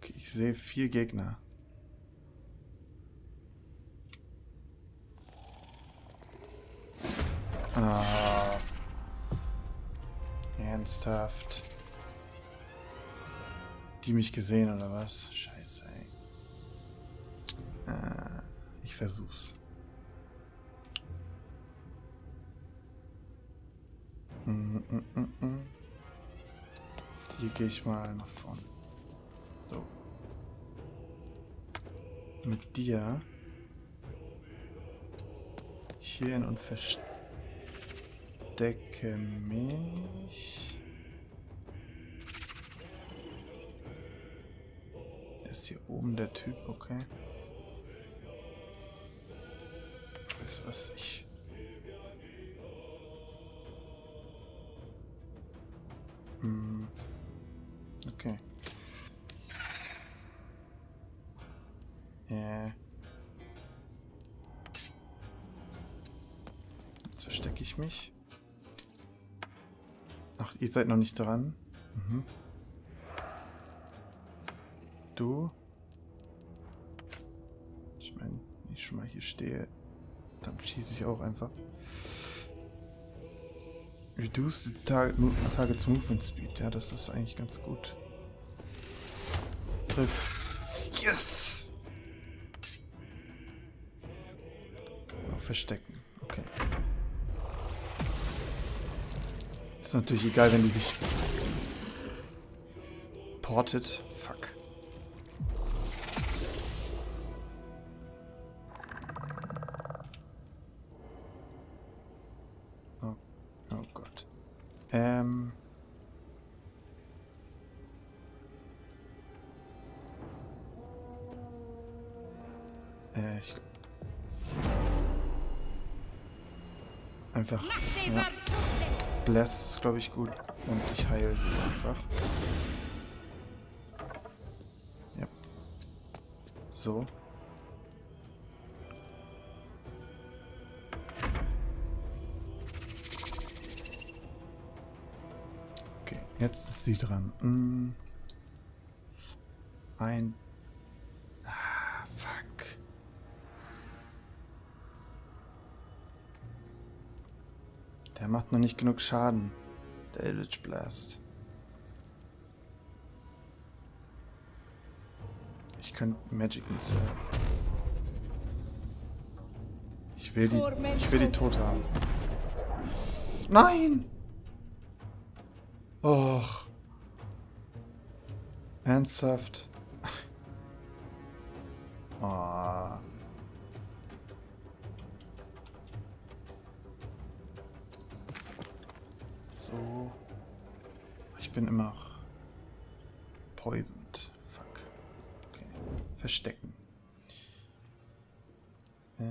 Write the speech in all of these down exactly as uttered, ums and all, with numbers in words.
Okay, ich sehe vier Gegner. Ah. Ernsthaft. Die mich gesehen oder was? Scheiße, ey. Äh, ich versuch's. Mm, mm, mm, mm. Hier gehe ich mal nach vorne. So. Mit dir hierhin und verstecke mich. Ist hier oben der Typ, okay. Weißt du was, ich... Hm. Okay. Äh. Jetzt verstecke ich mich. Ach, ihr seid noch nicht dran. Mhm. Du. Ich meine, wenn ich schon mal hier stehe, dann schieße ich auch einfach. Reduce the target, target's movement speed. Ja, das ist eigentlich ganz gut. Triff. Yes! Auch verstecken. Okay. Ist natürlich egal, wenn die sich portet. Fuck. Oh, oh Gott. Ähm. Äh, ich... Einfach... Ja. Bless ist, glaube ich, gut. Und ich heile sie einfach. Ja. So. Okay, jetzt ist sie dran. Hm. Ein... Ah, fuck. Der macht noch nicht genug Schaden. Der Eldritch Blast. Ich könnte Magic Missile. Ich will die. Ich will die tot haben. Nein! Och. Ernsthaft. Oh. So. Ich bin immer noch poisoned. Fuck. Okay. Verstecken. Äh.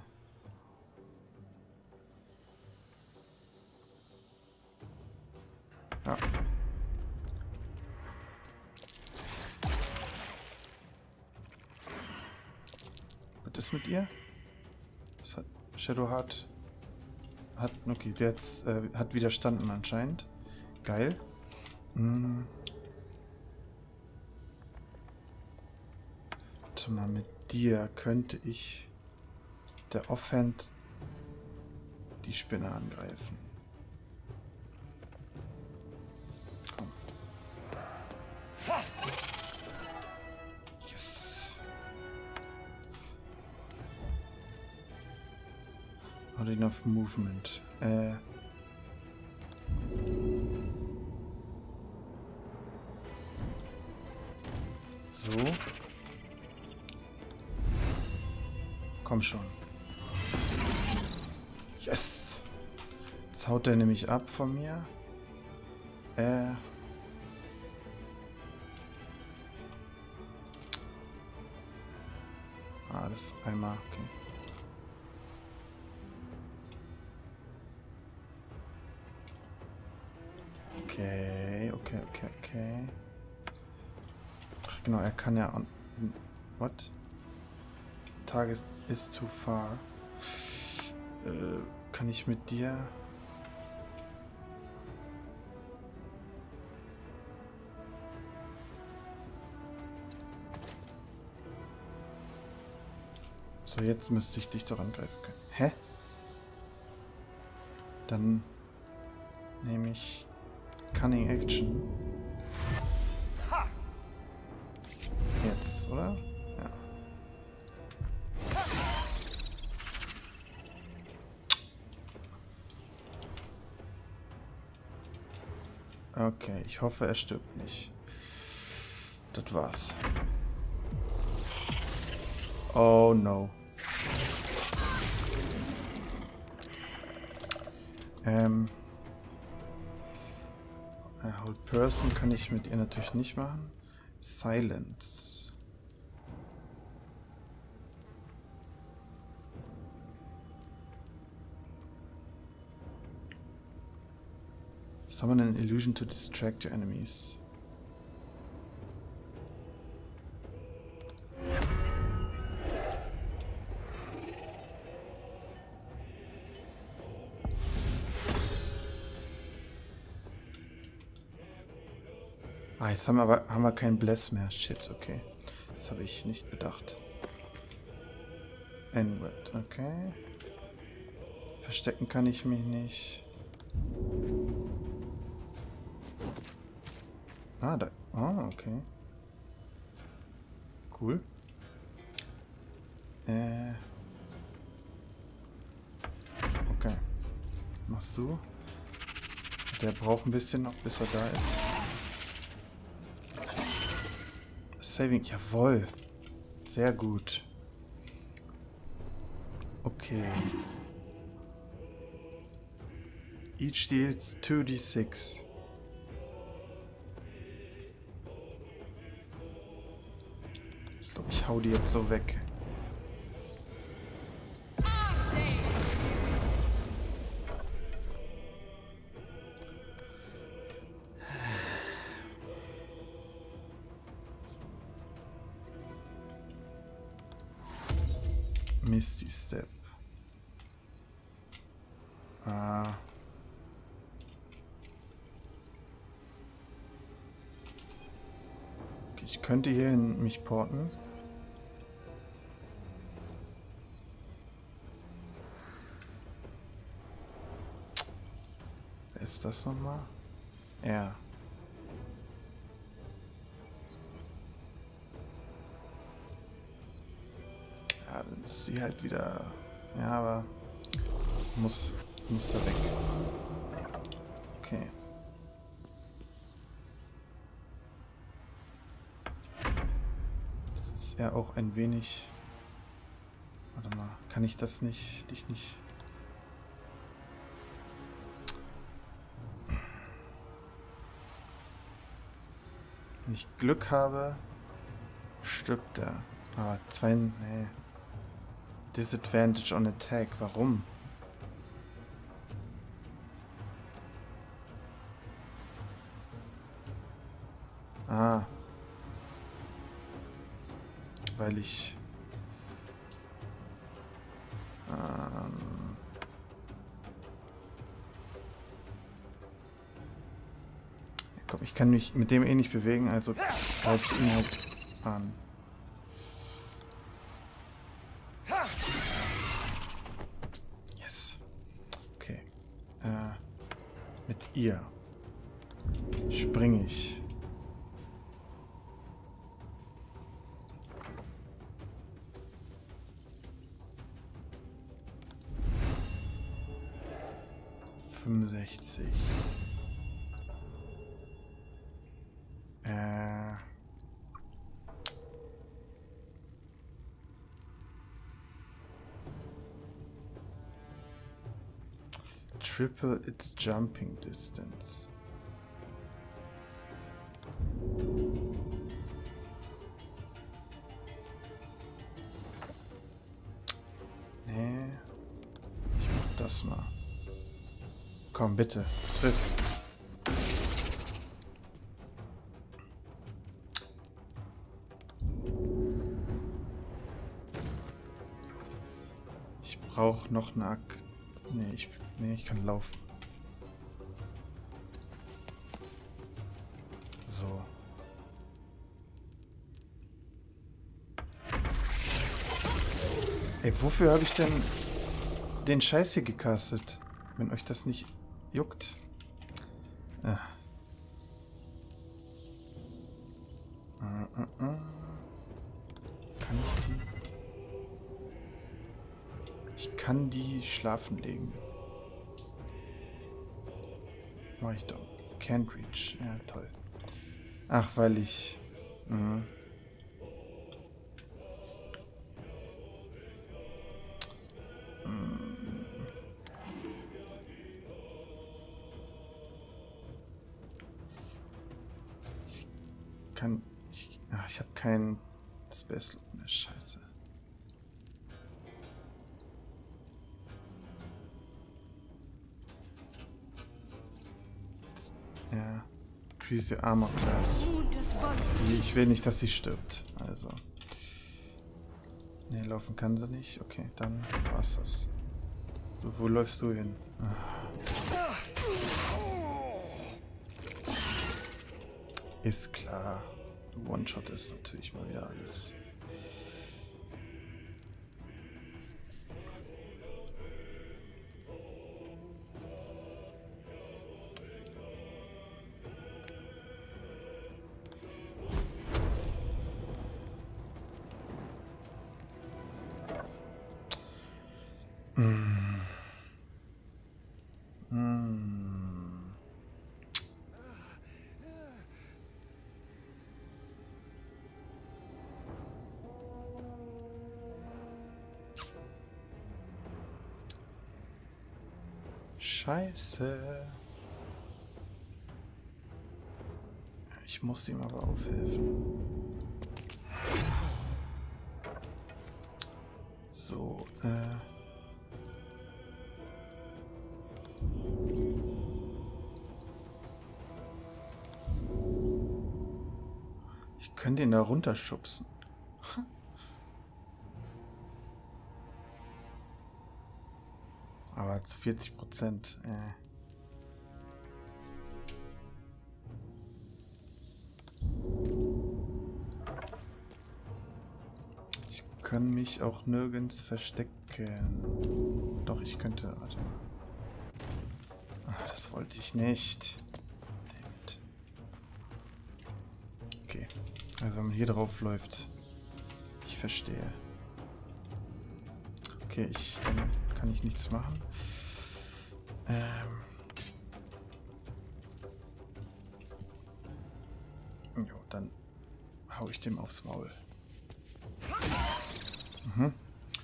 Ja. Was ist mit ihr? Was hat Shadowheart? Hat, okay, der jetzt, äh, hat widerstanden anscheinend. Geil. Hm. Warte mal, mit dir könnte ich der Offhand die Spinne angreifen. Komm. Yes. Not enough movement. Äh. So. Komm schon. Yes! Jetzt haut der nämlich ab von mir. Äh. Ah, das einmal. Okay. Okay, okay, okay, okay. Ach, genau, er kann ja... On, in, what? Target is too far. Äh, kann ich mit dir... So, jetzt müsste ich dich doch angreifen können. Hä? Dann nehme ich Cunning Action. Jetzt, oder? Ja. Okay, ich hoffe, er stirbt nicht. Das war's. Oh no. Ähm. Äh, Hold Person kann ich mit ihr natürlich nicht machen. Silence. Summon an illusion to distract your enemies. Ah, jetzt haben wir aber haben wir keinen Bless mehr. Shit, okay. Das habe ich nicht bedacht. Inward, okay. Verstecken kann ich mich nicht. Ah, da. Ah, okay. Cool. Äh. Okay. Machst du? Der braucht ein bisschen noch, bis er da ist. Saving, jawohl. Sehr gut. Okay. Each deals two d six. Ich glaube, ich hau die jetzt so weg. Misty Step. Ah. Okay, ich könnte hierhin mich porten. Wer ist das nochmal? Er. Ja, dann ist sie halt wieder... Ja, aber... Muss... Muss da weg. Okay. Das ist ja auch ein wenig... Warte mal, kann ich das nicht... Dich nicht... Wenn ich Glück habe, stirbt er. Aber zwei... Nee. Disadvantage on Attack. Warum? Ah. Weil ich... Ähm... Ja, komm, ich kann mich mit dem eh nicht bewegen, also greife ich ihn halt an. Yes. Okay. Äh, mit ihr springe ich. fünfundsechzig. Äh. Triple its jumping distance. Nee. Ich mach das mal. Komm, bitte. Triff. Ich brauche noch eine Ak... Nee ich, nee, ich kann laufen. So. Ey, wofür habe ich denn den Scheiß hier gecastet? Wenn euch das nicht juckt. Ah. Kann ich die... Ich kann die schlafen legen. Mach ich doch. Can't reach. Ja, toll. Ach, weil ich... Mh. Ich kann... Ich, ach, ich habe kein Space Loop mehr. Scheiße. Ja. Increase the Armor Class. Die, ich will nicht, dass sie stirbt. Also. Ne, laufen kann sie nicht. Okay, dann war's das. So, wo läufst du hin? Ah. Ist klar. One-Shot ist natürlich mal wieder alles. Mm. Mm. Scheiße. Ich muss ihm aber aufhelfen. So, äh... Ich könnte ihn da runterschubsen. Aber zu vierzig Prozent. Äh. Ich kann mich auch nirgends verstecken. Doch, ich könnte... Warte mal. Ach, das wollte ich nicht. Damit. Okay. Also wenn man hier drauf läuft. Ich verstehe. Okay, ich... Dann kann ich nichts machen. Ähm... Jo, dann hau ich dem aufs Maul. Mhm.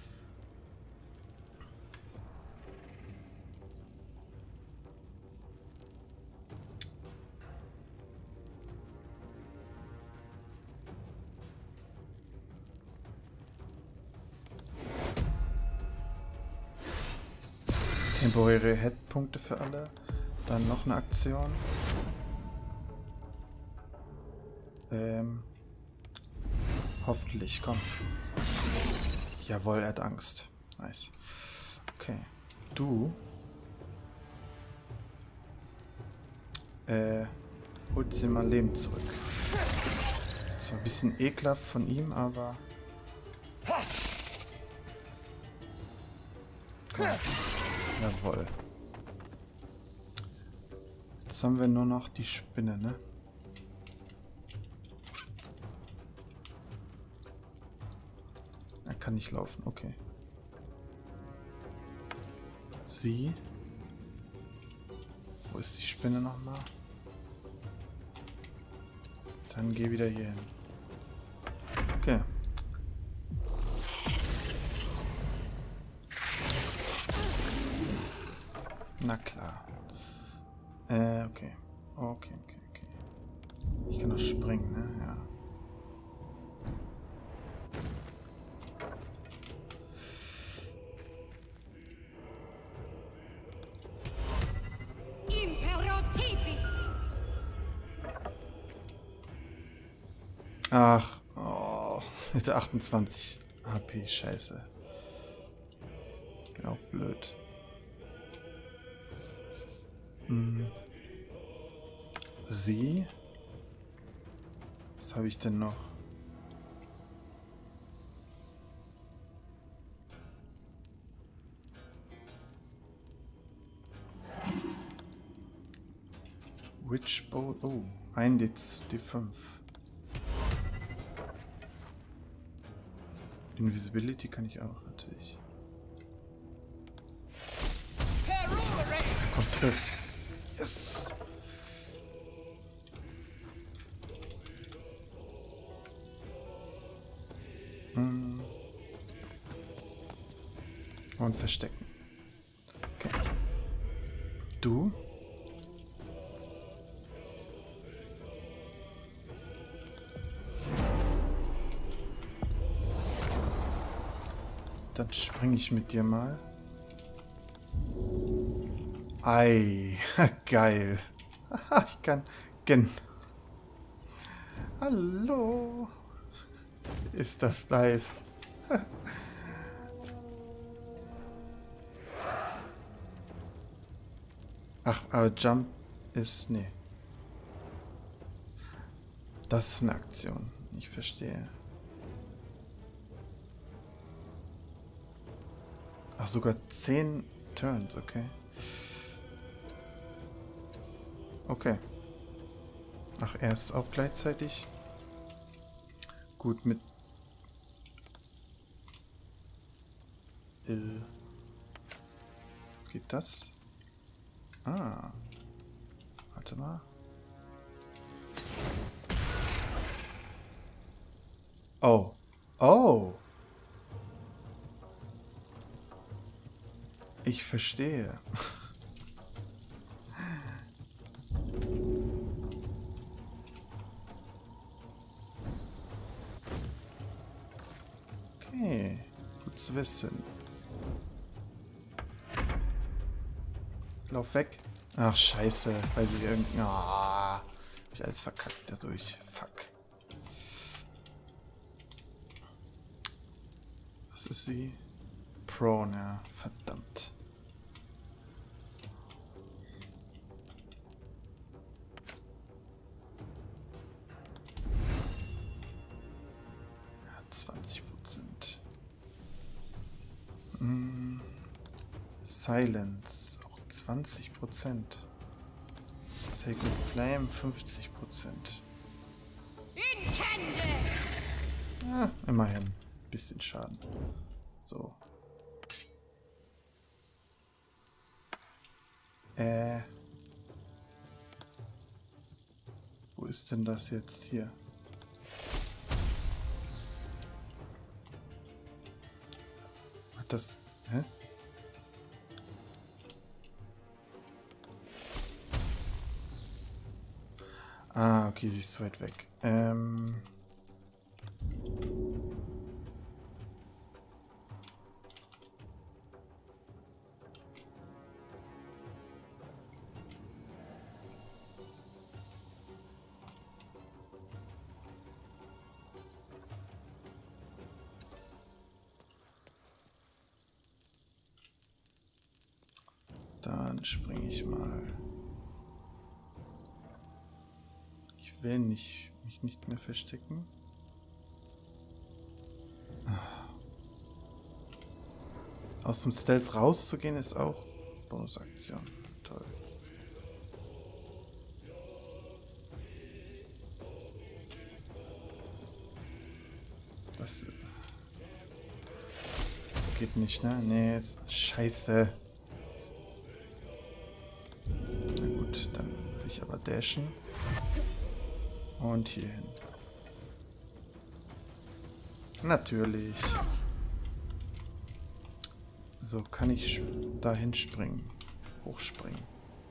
Temporäre Headpunkte für alle. Dann noch eine Aktion. Ähm... Hoffentlich, komm. Jawohl, er hat Angst. Nice. Okay. Du. Äh, holst dir mal Leben zurück. Das war ein bisschen ekelhaft von ihm, aber... Komm. Jawohl. Jetzt haben wir nur noch die Spinne, ne? Er kann nicht laufen, okay. Sie. Wo ist die Spinne nochmal? Dann geh wieder hier hin. Okay. Na klar. Äh, okay. Okay, okay, okay. Ich kann noch springen, ne? Ja. Ach, oh, hätte achtundzwanzig H P, scheiße. Auch blöd. Hm. Sie? Was habe ich denn noch? Witchbolt. Oh, ein D fünf. Invisibility kann ich auch natürlich. Komm, triff. Yes. Hm. Und verstecken. Okay. Du? Dann springe ich mit dir mal. Ei, geil. Ich kann... Gen. Hallo. Ist das nice. Ach, aber Jump ist... Nee. Das ist eine Aktion. Ich verstehe. Ach, sogar zehn Turns, okay. Okay. Ach, er ist auch gleichzeitig. Gut, mit... Äh, geht das? Ah. Warte mal. Oh. Oh. Ich verstehe. Okay. Gut zu wissen. Lauf weg. Ach, scheiße. Weil sie irgendein... Ah, hab ich alles verkackt dadurch. Fuck. Was ist sie? Prone, ja. Verdammt. Ja, zwanzig Prozent. Hm. Silence. Auch zwanzig Prozent. Sacred Flame fünfzig Prozent. Ja, immerhin. Bisschen Schaden. So. Äh. Wo ist denn das jetzt hier? Hat das... Hä? Ah, okay, sie ist zu weit weg. Ähm... Dann springe ich mal. Ich will nicht, mich nicht mehr verstecken. Aus dem Stealth rauszugehen ist auch Bonusaktion. Toll. Das geht nicht, ne? Nee, ist scheiße. Na gut, dann will ich aber dashen. Und hier hin. Natürlich. So, kann ich dahin springen. Hochspringen.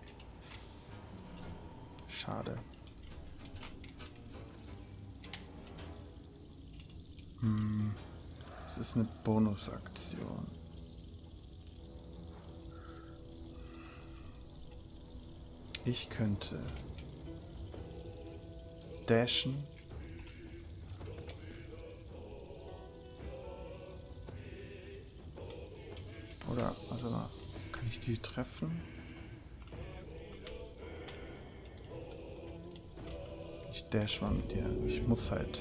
Schade. Hm. Das ist eine Bonusaktion. Ich könnte dashen. Oder, warte mal, kann ich die treffen? Ich dash mal mit dir. Ich muss halt.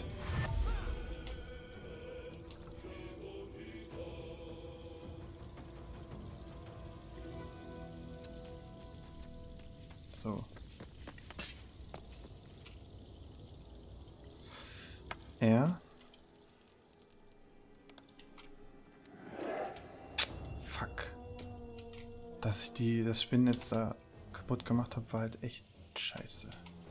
So. Er. Fuck. Dass ich die, das Spinnennetz da kaputt gemacht habe, war halt echt scheiße.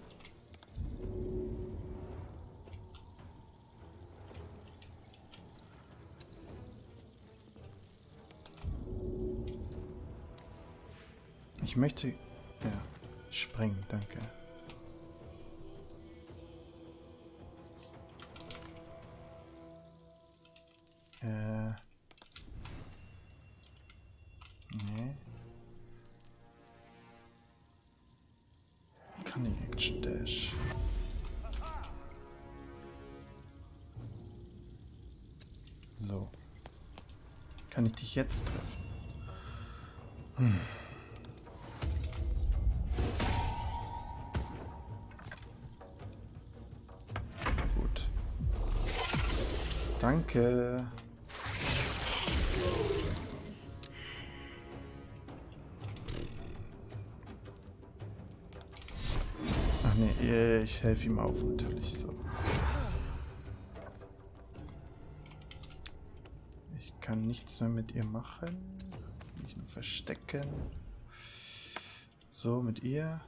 Ich möchte... Ja, springen, danke. Äh... Nee. Cunning Action Dash. So. Kann ich dich jetzt treffen? Hm. Gut. Danke. Ach nee, ich helfe ihm auf natürlich so. Ich kann nichts mehr mit ihr machen. Mich nur verstecken. So, mit ihr.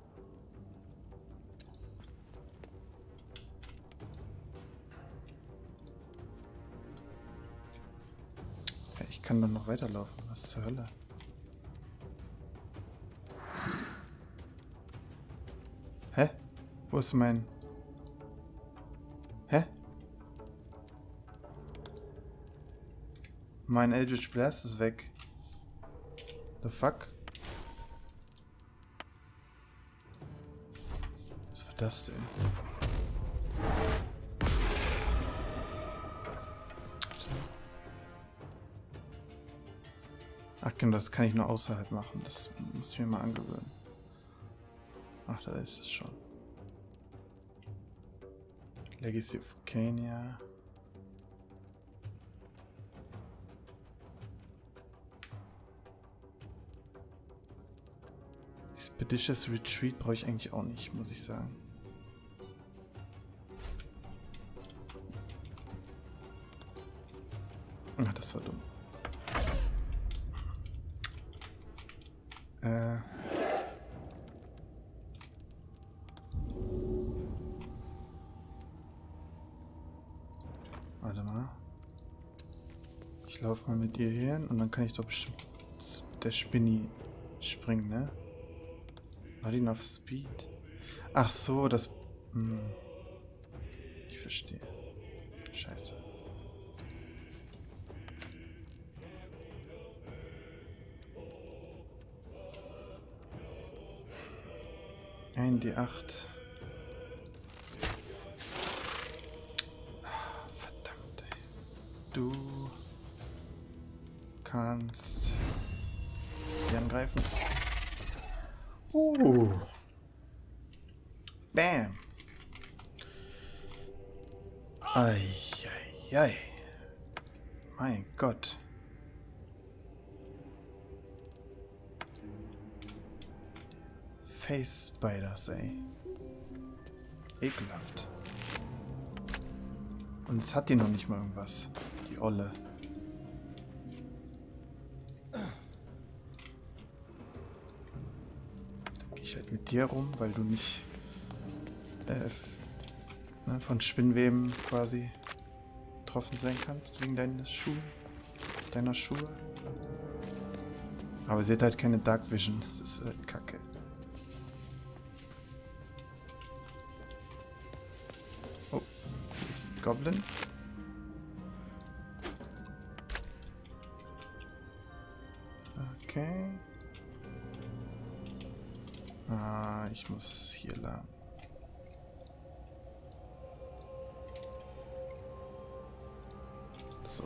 Ja, ich kann doch noch weiterlaufen. Was zur Hölle? Hä? Wo ist mein... Hä? Mein Eldritch Blast ist weg. The fuck? Was war das denn? Ach genau, das kann ich nur außerhalb machen. Das muss ich mir mal angewöhnen. Ach, da ist es schon. Legacy of Kenya. Expeditious Retreat brauche ich eigentlich auch nicht, muss ich sagen. Ach, das war dumm. Äh... Warte mal. Ich laufe mal mit dir hier hin und dann kann ich doch bestimmt zu der Spinni springen, ne? Not enough speed. Ach so, das... Hm. Ich verstehe. Scheiße. Ein D acht. Verdammt, ey. Du kannst sie angreifen. Uh. Bam. Ei, ei, ei. Mein Gott. Face Spiders, ey. Ekelhaft. Und jetzt hat die noch nicht mal irgendwas. Die Olle. Dann gehe ich halt mit dir rum, weil du nicht äh, ne, von Spinnweben quasi betroffen sein kannst, wegen deines Schuh, deiner Schuhe. Aber sie hat halt keine Dark Vision. Das ist halt kacke. Oh, hier ist ein Goblin. Okay. Ah, ich muss hier lang. So.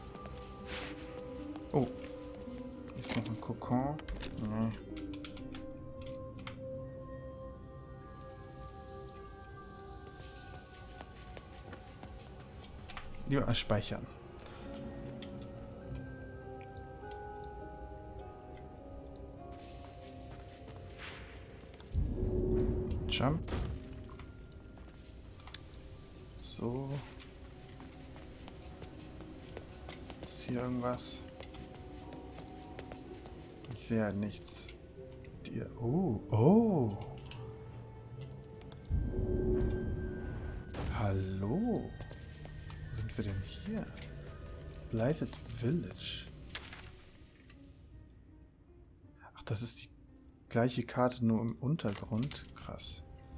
Oh. Hier ist noch ein Kokon. Nee. Lieber speichern. Jump. So. Ist hier irgendwas? Ich sehe halt nichts. Die, oh, oh. Hallo. Wo sind wir denn hier? Blighted Village. Ach, das ist die gleiche Karte, nur im Untergrund. Krass.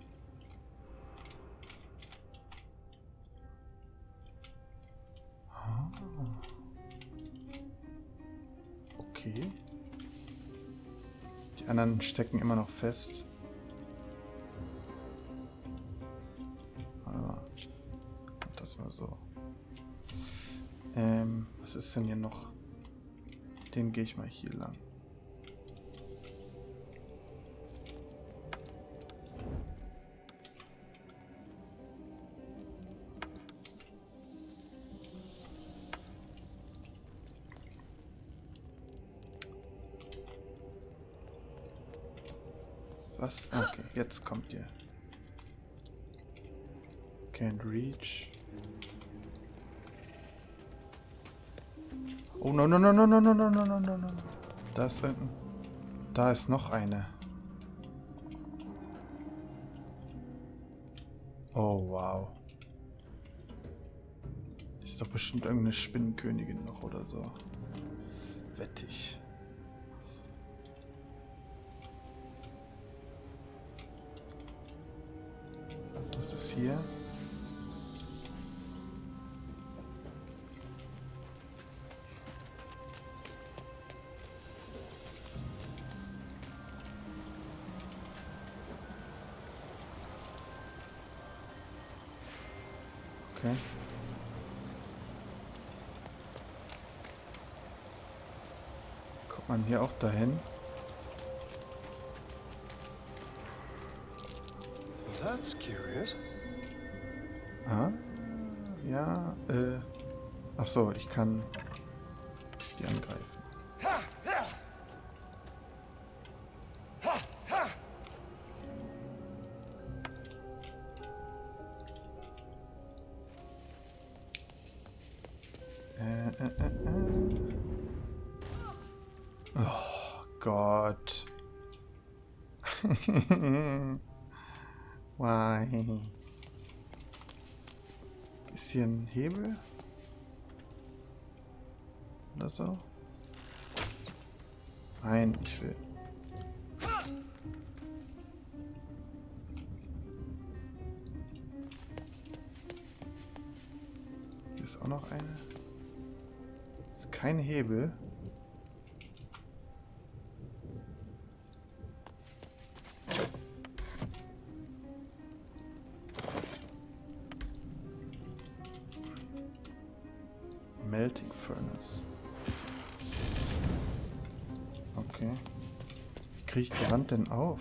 Ah. Okay. Die anderen stecken immer noch fest. Ah. Das war so. Ähm, was ist denn hier noch? Den gehe ich mal hier lang. Was? Okay, jetzt kommt ihr. Can't reach. Oh, no, no, no, no, no, no, no, no, no, no, no. Da ist irgendein... Da ist noch eine. Oh, wow. Ist doch bestimmt irgendeine Spinnenkönigin noch oder so. Wettig. Was ist hier? Okay. Kommt man hier auch dahin? That's curious. Ah, ja, äh. Ach so, ich kann die angreifen. Äh, äh, äh, äh. Oh Gott. Why? Ist hier ein Hebel? Oder so? Nein, ich will. Hier ist auch noch eine. Ist kein Hebel. Melting Furnace. Okay. Wie kriege ich die Wand denn auf?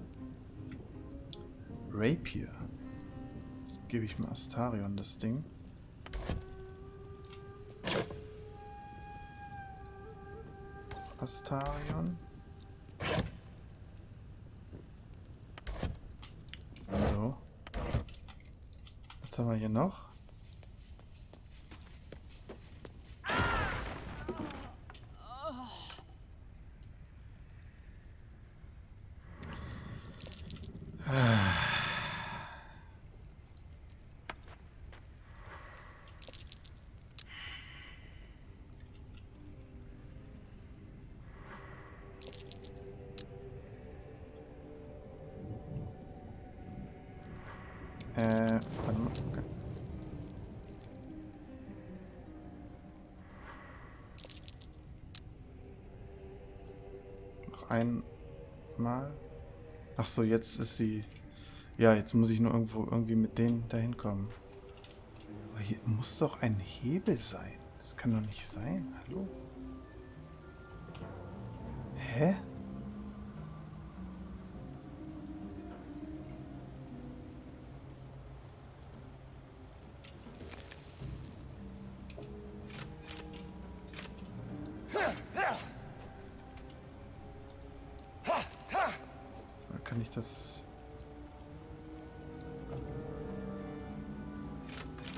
Rapier. Das gebe ich mal Astarion, das Ding. Astarion. So. Was haben wir hier noch? Äh, warte mal. Okay. Noch einmal. Ach so, jetzt ist sie... Ja, jetzt muss ich nur irgendwo irgendwie mit denen dahin kommen. Aber hier muss doch ein Hebel sein. Das kann doch nicht sein. Hallo? Hä? Oder kann ich das...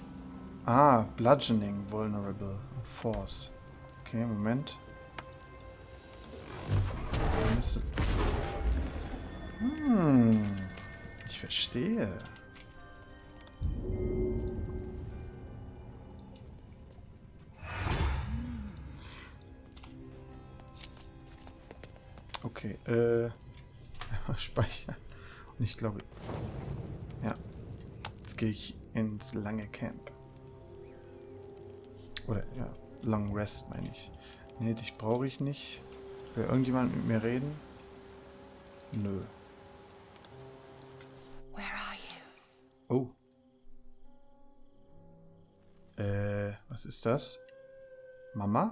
Ah, Bludgeoning, Vulnerable, Force. Okay, Moment. Hm, ich verstehe. Okay, äh... Speicher. Und ich glaube... Ja. Jetzt gehe ich ins lange Camp. Oder, ja, Long Rest meine ich. Nee, dich brauche ich nicht. Will irgendjemand mit mir reden? Nö. Where are you? Oh. Äh, was ist das? Mama?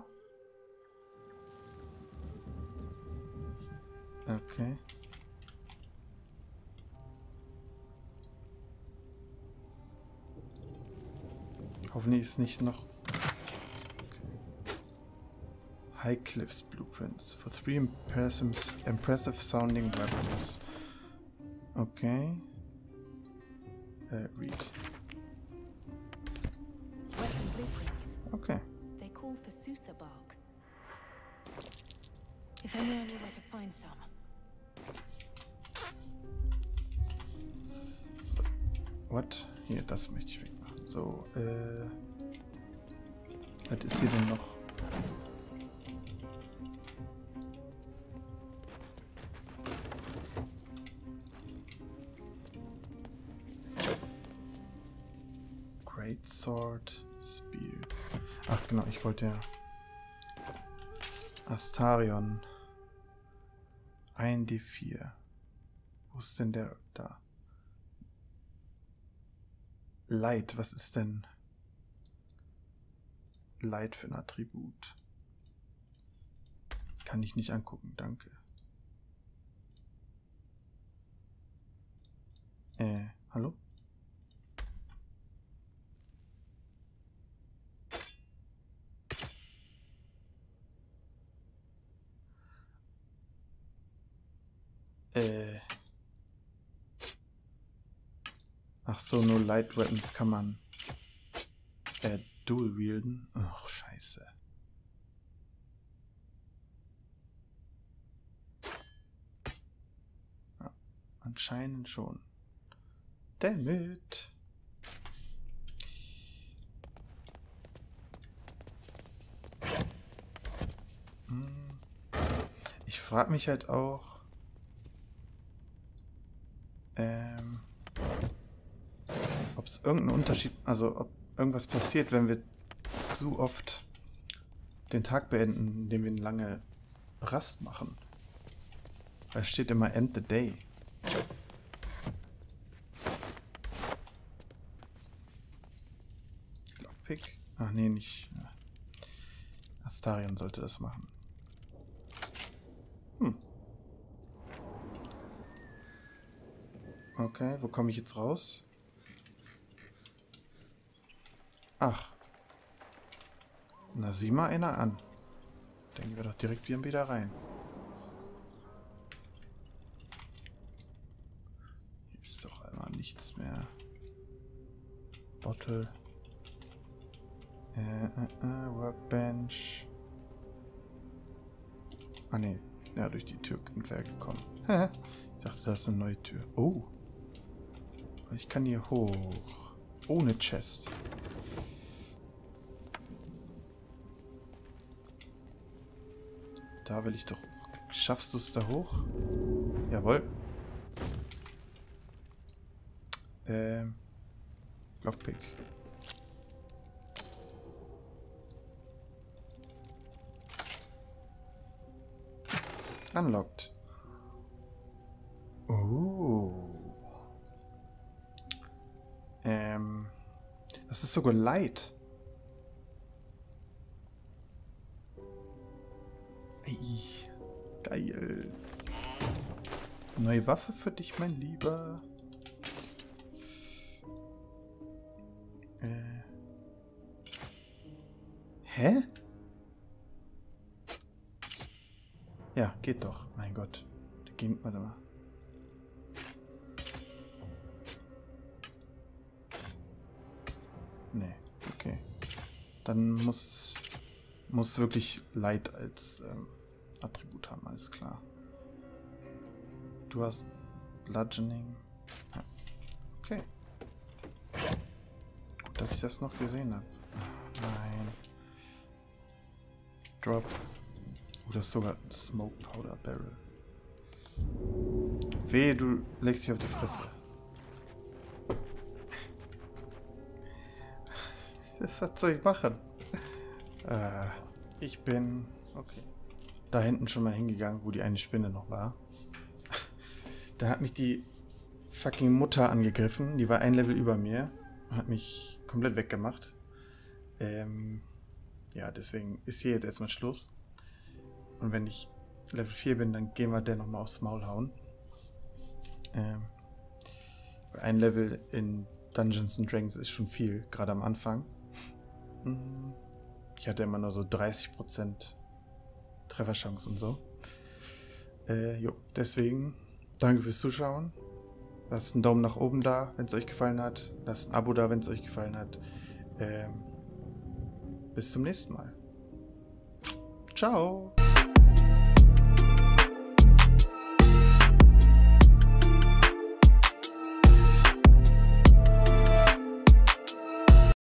Okay. Hoffentlich ist nicht noch... Okay. Highcliff's Blueprints. For three impressive, impressive sounding weapons. Okay. Äh, read. Weapon blueprints. Okay. They call for Susa bark. If only I knew where to find some. So. What? Hier, das möchte ich wegmachen. So, äh... was ist hier denn noch? Great Sword, Spear. Ach genau, ich wollte ja... Astarion. ein D vier. Wo ist denn der da? Light, was ist denn Light für ein Attribut? Kann ich nicht angucken, danke. Äh, hallo? Äh. Ach so, nur Light Weapons kann man äh, dual wielden. Ach, scheiße. Ja, anscheinend schon. Damn it. Hm. Ich frage mich halt auch, ähm, ob es irgendeinen Unterschied, also ob irgendwas passiert, wenn wir zu oft den Tag beenden, indem wir eine lange Rast machen. Da steht immer End the Day. Lockpick? Ach nee, nicht. Astarion sollte das machen. Hm. Okay, wo komme ich jetzt raus? Ach. Na, sieh mal einer an. Denken wir doch direkt wieder rein. Hier ist doch einmal nichts mehr. Bottle. Äh, äh, äh, Workbench. Ah, ne. Ja, durch die Tür sind wir gekommen. Ich dachte, da ist eine neue Tür. Oh. Ich kann hier hoch. Ohne Chest. Da will ich doch hoch. Schaffst du es da hoch? Jawohl. Ähm. Lockpick. Unlocked. Oh. Ähm. Das ist sogar light. Ey. Geil. Neue Waffe für dich, mein Lieber. Äh. Hä? Ja, geht doch. Mein Gott. Ging, warte mal. Nee, okay. okay. Dann muss, muss wirklich Light als ähm, Attribut haben, alles klar. Du hast Bludgeoning. Ja. Okay. Gut, dass ich das noch gesehen habe. Nein. Drop. Oh, das ist sogar ein Smoke Powder Barrel. Wehe, du legst dich auf die Fresse. Was soll ich machen? Äh, ich bin... Okay. Da hinten schon mal hingegangen, wo die eine Spinne noch war. Da hat mich die fucking Mutter angegriffen. Die war ein Level über mir. Hat mich komplett weggemacht. Ähm... Ja, deswegen ist hier jetzt erstmal Schluss. Und wenn ich Level vier bin, dann gehen wir der nochmal aufs Maul hauen. Ähm, ein Level in Dungeons and Dragons ist schon viel, gerade am Anfang. Ich hatte immer nur so dreißig Prozent Trefferchance und so. Äh, jo, deswegen danke fürs Zuschauen. Lasst einen Daumen nach oben da, wenn es euch gefallen hat. Lasst ein Abo da, wenn es euch gefallen hat. Ähm, bis zum nächsten Mal. Ciao.